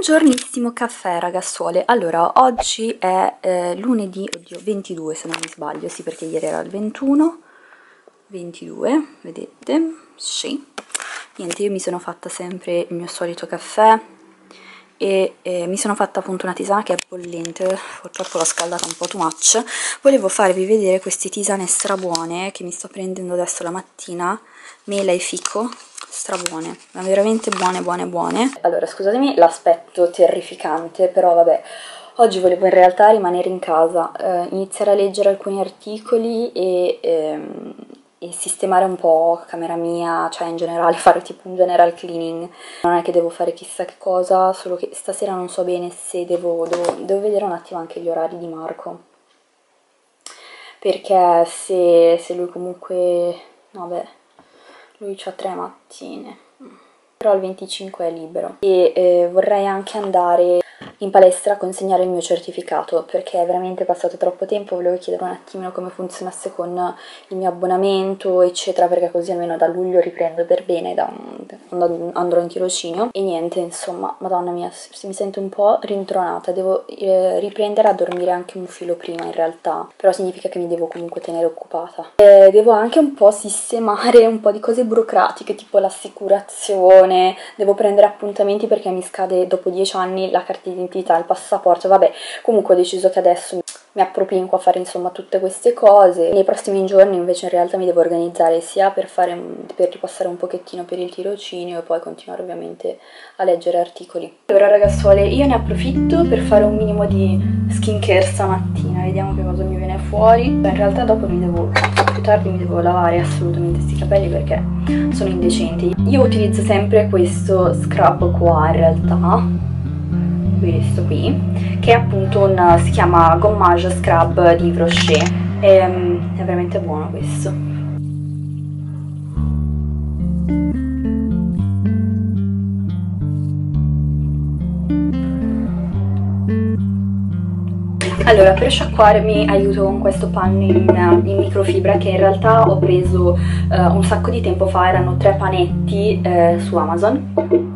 Buongiornissimo caffè ragazzuole. Allora, oggi è lunedì, oddio, 22 se non mi sbaglio, sì, perché ieri era il 21, 22, vedete? Sì. Niente, io mi sono fatta sempre il mio solito caffè e mi sono fatta appunto una tisana che è bollente, purtroppo l'ho scaldata un po' too much. Volevo farvi vedere queste tisane strabuone che mi sto prendendo adesso la mattina, mela e fico, strabuone, ma veramente buone buone buone. Allora, scusatemi l'aspetto terrificante, però vabbè, oggi volevo in realtà rimanere in casa, iniziare a leggere alcuni articoli e sistemare un po' camera mia, cioè in generale fare tipo un general cleaning. Non è che devo fare chissà che cosa, solo che stasera non so bene se devo vedere un attimo anche gli orari di Marco, perché se lui comunque, vabbè, lui c'ha 3 mattine, però il 25 è libero e vorrei anche andare in palestra a consegnare il mio certificato, perché è veramente passato troppo tempo. Volevo chiedere un attimino come funzionasse con il mio abbonamento eccetera, perché così almeno da luglio riprendo per bene, quando andrò in tirocinio. E niente, insomma, madonna mia, mi sento un po' rintronata, devo riprendere a dormire anche un filo prima in realtà, però significa che mi devo comunque tenere occupata. Devo anche un po' sistemare un po' di cose burocratiche, tipo l'assicurazione, devo prendere appuntamenti perché mi scade dopo 10 anni la carta d'identità, il passaporto, vabbè, comunque ho deciso che adesso mi appropinco a fare insomma tutte queste cose. Nei prossimi giorni invece in realtà mi devo organizzare sia per ripassare un pochettino per il tirocinio e poi continuare ovviamente a leggere articoli. Allora ragazzuole, io ne approfitto per fare un minimo di skincare stamattina, vediamo che cosa mi viene fuori. In realtà dopo più tardi mi devo lavare assolutamente questi capelli perché sono indecenti. Io utilizzo sempre questo scrub qua in realtà, questo qui, che è appunto si chiama Gommage Scrub di Yves Rocher, è veramente buono questo. Allora, per sciacquarmi aiuto con questo panno in microfibra che in realtà ho preso un sacco di tempo fa, erano 3 panetti su Amazon.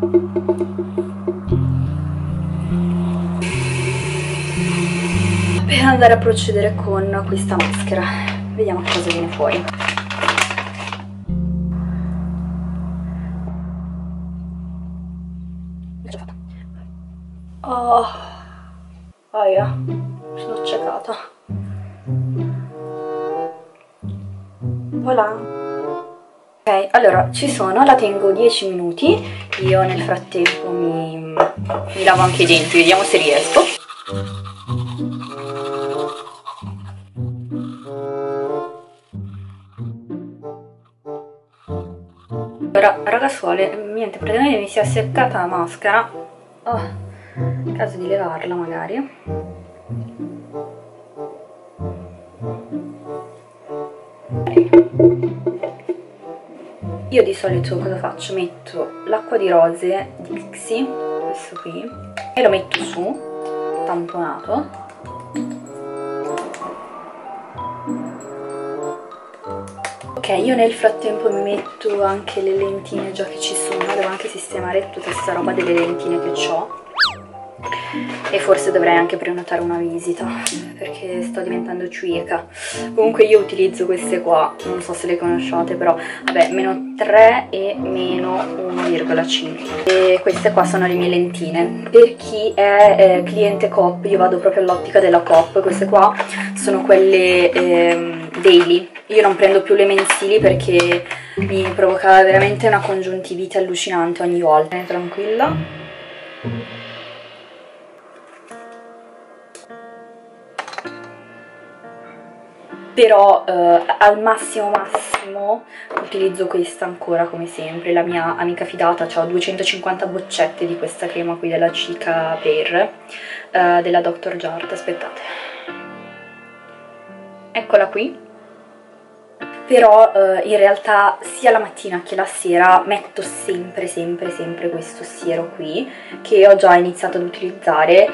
Per andare a procedere con questa maschera, vediamo che cosa viene fuori. Oh, aia, sono accecata. Voilà. Ok, allora ci sono, la tengo 10 minuti, io nel frattempo mi lavo anche i denti, vediamo se riesco. Allora ragazzuole, niente, praticamente mi si è seccata la maschera, in caso di levarla magari. Io di solito cosa faccio? Metto l'acqua di rose di Pixi, questo qui, e lo metto su, tamponato. Ok, io nel frattempo mi metto anche le lentine già che ci sono, devo anche sistemare tutta questa roba delle lentine che ho. E forse dovrei anche prenotare una visita perché sto diventando cieca. Comunque io utilizzo queste qua, non so se le conosciate, però vabbè, -3 e -1,5, e queste qua sono le mie lentine. Per chi è cliente Coop, io vado proprio all'ottica della Coop. Queste qua sono quelle daily, io non prendo più le mensili perché mi provocava veramente una congiuntivite allucinante ogni volta. Tranquilla. Però al massimo utilizzo questa ancora come sempre, la mia amica fidata. Ho 250 boccette di questa crema qui della Cica Per, della Dr. Jart, aspettate, eccola qui. Però in realtà sia la mattina che la sera metto sempre questo siero qui che ho già iniziato ad utilizzare.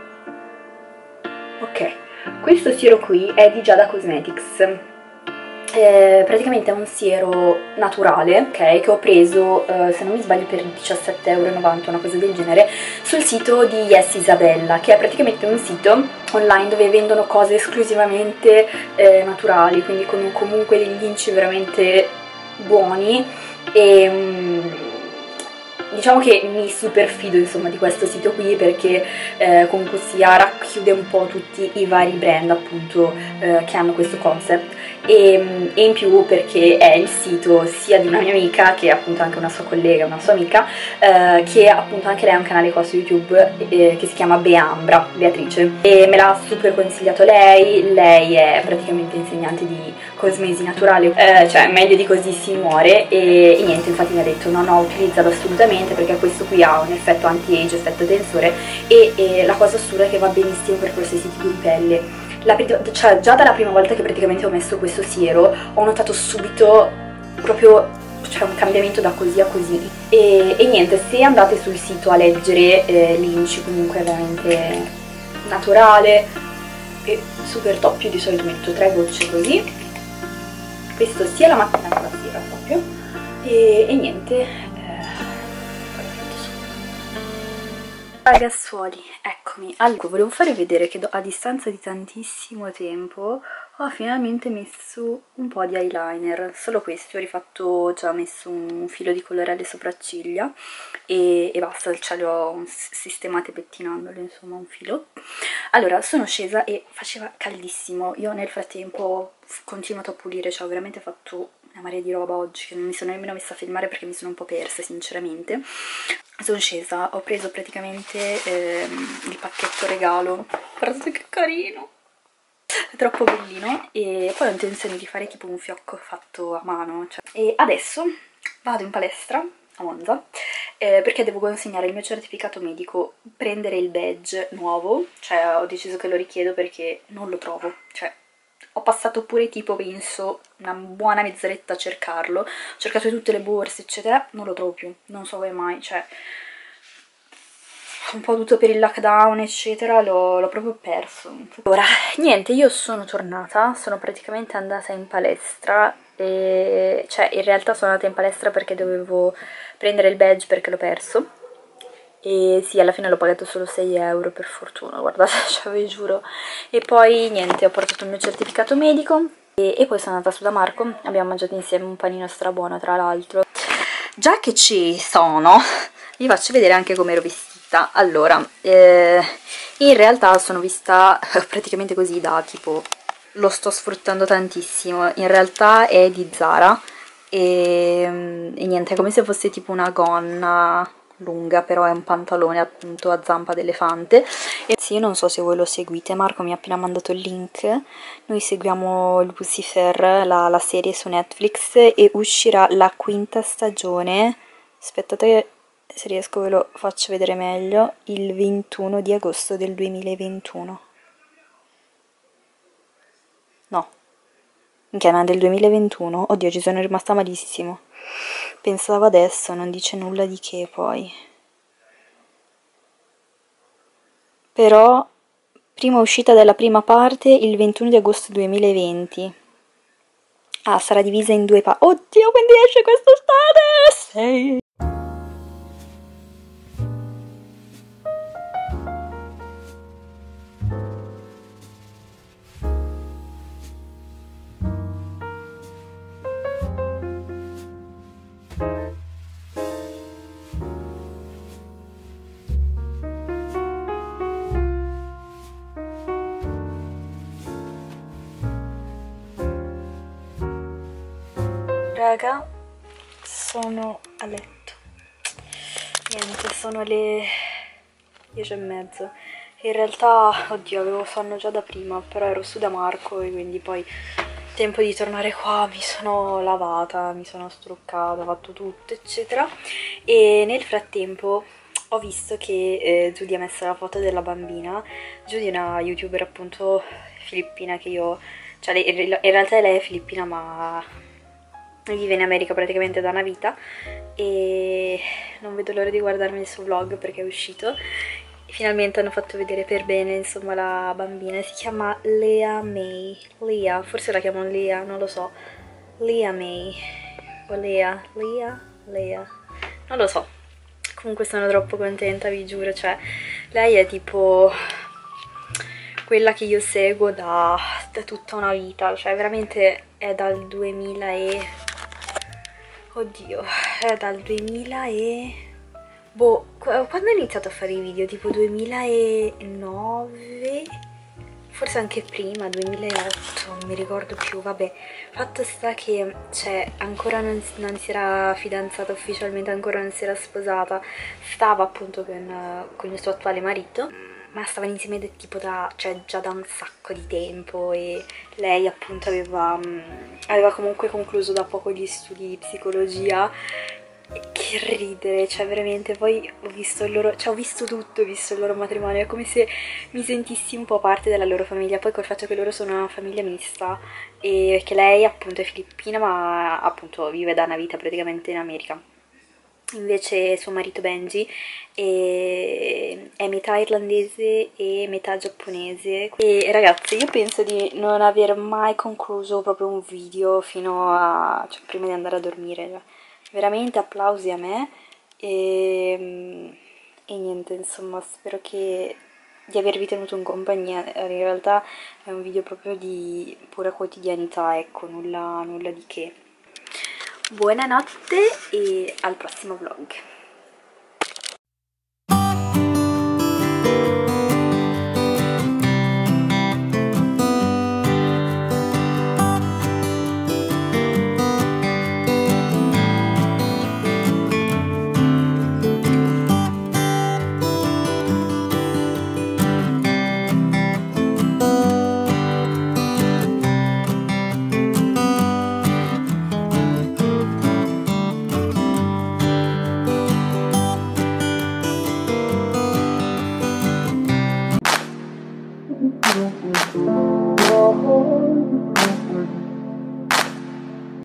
Ok, questo siero qui è di Giada Cosmetics praticamente è un siero naturale, ok, che ho preso, se non mi sbaglio, per 17,90 €, una cosa del genere, sul sito di Yes Isabella, che è praticamente un sito online dove vendono cose esclusivamente naturali, quindi con comunque degli inci veramente buoni e diciamo che mi super fido insomma di questo sito qui, perché comunque sia racchiude un po' tutti i vari brand appunto che hanno questo concept e in più perché è il sito sia di una mia amica, che è appunto anche una sua collega, una sua amica, che appunto anche lei ha un canale qua su YouTube che si chiama Beambra, Beatrice, e me l'ha super consigliato lei è praticamente insegnante di cosmesi naturale, cioè meglio di così si muore, e niente, infatti mi ha detto no, utilizzalo assolutamente perché questo qui ha un effetto anti-age, effetto tensore, e la cosa assurda è che va benissimo per qualsiasi tipo di pelle. Cioè, già dalla prima volta che praticamente ho messo questo siero ho notato subito proprio, cioè, un cambiamento da così a così, e niente, se andate sul sito a leggere l'inci comunque è veramente naturale e super top. Io di solito metto 3 gocce così, questo sia la mattina che la sera proprio, e niente. Ragazzuoli, eccomi. Allora, volevo farvi vedere che a distanza di tantissimo tempo ho finalmente messo un po' di eyeliner, solo questo, ho rifatto, già messo un filo di colore alle sopracciglia e basta, cioè le ho sistemate pettinandole, insomma un filo. Allora, sono scesa e faceva caldissimo, io nel frattempo ho continuato a pulire, cioè ho veramente fatto una marea di roba oggi che non mi sono nemmeno messa a filmare perché mi sono un po' persa sinceramente. Sono scesa, ho preso praticamente il pacchetto regalo, guardate che carino, è troppo bellino, e poi ho intenzione di fare tipo un fiocco fatto a mano, cioè. E adesso vado in palestra a Monza perché devo consegnare il mio certificato medico, prendere il badge nuovo, cioè ho deciso che lo richiedo perché non lo trovo, cioè ho passato pure tipo penso una buona mezz'oretta a cercarlo, ho cercato tutte le borse eccetera, non lo trovo più, non so come mai, cioè un po' tutto per il lockdown eccetera, l'ho proprio perso. Ora, niente, io sono tornata, sono praticamente andata in palestra, e cioè in realtà sono andata in palestra perché dovevo prendere il badge perché l'ho perso, e sì, alla fine l'ho pagato solo 6 € per fortuna, guardate, cioè vi giuro. E poi niente, ho portato il mio certificato medico e poi sono andata su da Marco, abbiamo mangiato insieme un panino strabuono tra l'altro. Già che ci sono, vi faccio vedere anche come ero vestita. Allora, in realtà sono vista praticamente così da tipo, lo sto sfruttando tantissimo, in realtà è di Zara e niente, è come se fosse tipo una gonna lunga, però è un pantalone appunto a zampa d'elefante. E sì, io non so se voi lo seguite, Marco mi ha appena mandato il link, noi seguiamo Lucifer, la serie su Netflix, e uscirà la 5ª stagione, aspettate se riesco ve lo faccio vedere meglio, il 21 di agosto del 2021. No, minchia, ma del 2021? Oddio, ci sono rimasta malissimo. Pensavo adesso, non dice nulla di che poi. Però, prima uscita della prima parte il 21 di agosto 2020. Ah, sarà divisa in 2 parti. Oddio, quindi esce quest'estate! Sì! Raga, sono a letto. Niente, sono le 10:30. In realtà, oddio, avevo sonno già da prima, però ero su da Marco e quindi poi tempo di tornare qua, mi sono lavata, mi sono struccata, ho fatto tutto eccetera, e nel frattempo ho visto che Judy ha messo la foto della bambina. Judy è una youtuber appunto filippina che io, cioè in realtà lei è filippina ma vive in America praticamente da una vita, e non vedo l'ora di guardarmi il suo vlog perché è uscito. Finalmente hanno fatto vedere per bene insomma la bambina, si chiama Lea May, Lea, forse la chiamano Lea, non lo so, Lea May o Lea, non lo so, comunque sono troppo contenta, vi giuro, cioè lei è tipo quella che io seguo da tutta una vita, cioè veramente è dal 2000 e... oddio, è dal 2000 e... boh, quando ho iniziato a fare i video? Tipo 2009? Forse anche prima, 2008, non mi ricordo più, vabbè. Fatto sta che, cioè, ancora non si era fidanzata ufficialmente, ancora non si era sposata, stava appunto con il suo attuale marito, ma stavano insieme tipo cioè, già da un sacco di tempo, e lei appunto aveva comunque concluso da poco gli studi di psicologia. Che ridere, cioè veramente, poi ho visto il loro, cioè ho visto tutto, ho visto il loro matrimonio, è come se mi sentissi un po' parte della loro famiglia, poi col fatto che loro sono una famiglia mista, e che lei appunto è filippina ma appunto vive da una vita praticamente in America. Invece suo marito Benji è metà irlandese e metà giapponese. E ragazzi, io penso di non aver mai concluso proprio un video fino a... cioè prima di andare a dormire, cioè. Veramente applausi a me e niente, insomma, spero di avervi tenuto in compagnia. In realtà è un video proprio di pura quotidianità, ecco, nulla di che. Buonanotte e al prossimo vlog. Oh,